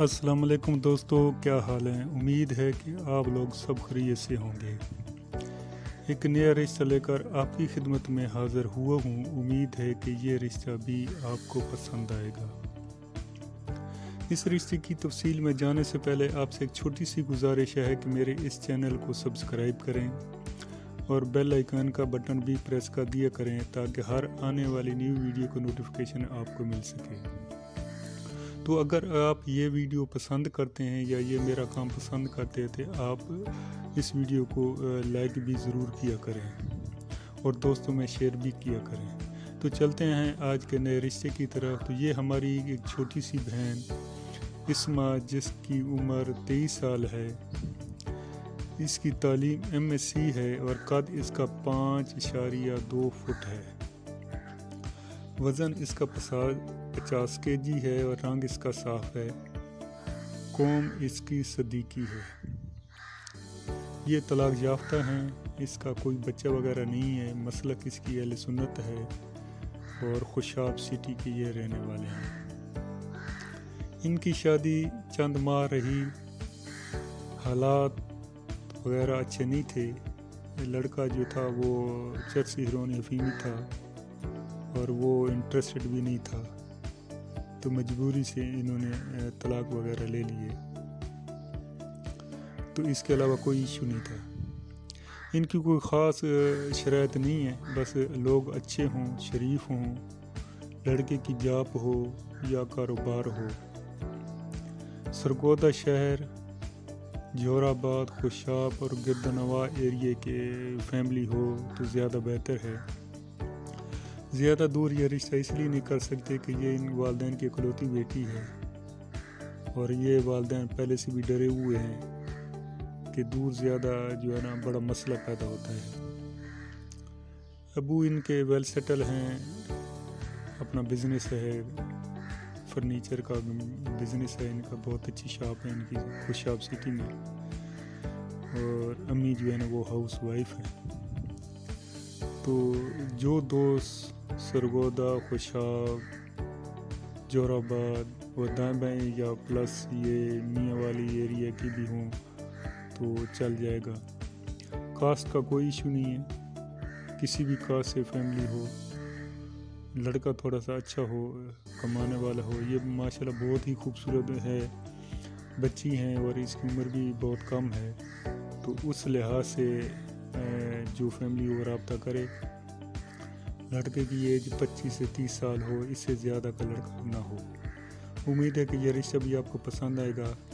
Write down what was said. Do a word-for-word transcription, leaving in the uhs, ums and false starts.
अस्सलाम वालेकुम दोस्तों, क्या हाल है। उम्मीद है कि आप लोग सब खैरियत से होंगे। एक नया रिश्ता लेकर आपकी खिदमत में हाज़िर हुआ हूँ। उम्मीद है कि ये रिश्ता भी आपको पसंद आएगा। इस रिश्ते की तफसील में जाने से पहले आपसे एक छोटी सी गुजारिश है कि मेरे इस चैनल को सब्सक्राइब करें और बेल आइकन का बटन भी प्रेस कर दिया करें ताकि हर आने वाली न्यू वीडियो को नोटिफिकेशन आपको मिल सके। तो अगर आप ये वीडियो पसंद करते हैं या ये मेरा काम पसंद करते थे, आप इस वीडियो को लाइक भी ज़रूर किया करें और दोस्तों में शेयर भी किया करें। तो चलते हैं आज के नए रिश्ते की तरफ। तो ये हमारी एक छोटी सी बहन इस्मा, जिसकी उम्र तेईस साल है। इसकी तालीम एम एस सी है और कद इसका पाँच इशारिया दो फुट है। वज़न इसका पचास के जी है और रंग इसका साफ है। कौम इसकी सदीकी है। ये तलाक याफ्ता हैं। इसका कोई बच्चा वगैरह नहीं है। मसलक इसकी अहले सुन्नत है और खुशाब सिटी के ये रहने वाले हैं। इनकी शादी चंद माह रही, हालात वगैरह अच्छे नहीं थे। लड़का जो था वो चर्च हीरोइन अफीमी था और वो इंटरेस्टेड भी नहीं था, तो मजबूरी से इन्होंने तलाक वगैरह ले लिए। तो इसके अलावा कोई इशू नहीं था। इनकी कोई ख़ास शराइत नहीं है, बस लोग अच्छे हों, शरीफ हों, लड़के की जाप हो या कारोबार हो। सरगोदा शहर, जोराबाद, खुशाब और गिरदनवा एरिए के फैमिली हो तो ज़्यादा बेहतर है। ज़्यादा दूर ये रिश्ता इसलिए नहीं कर सकते कि ये इन वालिदैन की इकलौती बेटी है और ये वालिदैन पहले से भी डरे हुए हैं कि दूर ज़्यादा जो है ना बड़ा मसला पैदा होता है। अबू इनके वेल सेटल हैं, अपना बिज़नेस है, फर्नीचर का बिज़नेस है इनका, बहुत अच्छी शॉप है इनकी खुशाब सिटी में। और अम्मी जो है ना वो हाउस वाइफ है। तो जो दोस्त सरगोदा, खुशाब, जोराबाद व दाएँ बाएँ या प्लस ये मियाँ वाली एरिया की भी हों तो चल जाएगा। कास्ट का कोई इशू नहीं है। किसी भी कास्ट से फैमिली हो, लड़का थोड़ा सा अच्छा हो, कमाने वाला हो। ये माशाल्लाह बहुत ही खूबसूरत है, बच्ची हैं और इसकी उम्र भी बहुत कम है। तो उस लिहाज से जो फैमिली वो रब्ता करे, लड़के की एज पच्चीस से तीस साल हो, इससे ज़्यादा का लड़का ना हो। उम्मीद है कि यह रिश्ता भी आपको पसंद आएगा।